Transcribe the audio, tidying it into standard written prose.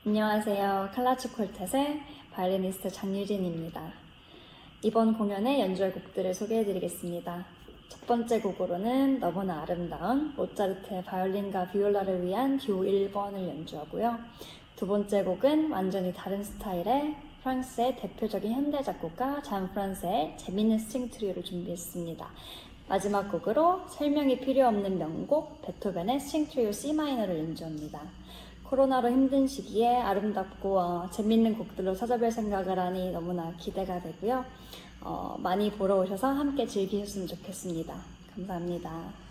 안녕하세요. 칼라츠 콜텟의 바이올리니스트 장유진입니다. 이번 공연의 연주할 곡들을 소개해드리겠습니다. 첫 번째 곡으로는 너무나 아름다운 모차르트의 바이올린과 비올라를 위한 듀오 1번을 연주하고요. 두 번째 곡은 완전히 다른 스타일의 프랑스의 대표적인 현대 작곡가 잔 프란세의 재밌는 스트링 트리오를 준비했습니다. 마지막 곡으로 설명이 필요 없는 명곡 베토벤의 스트링 트리오 C 마이너를 연주합니다. 코로나로 힘든 시기에 아름답고 재밌는 곡들로 찾아뵐 생각을 하니 너무나 기대가 되고요. 많이 보러 오셔서 함께 즐기셨으면 좋겠습니다. 감사합니다.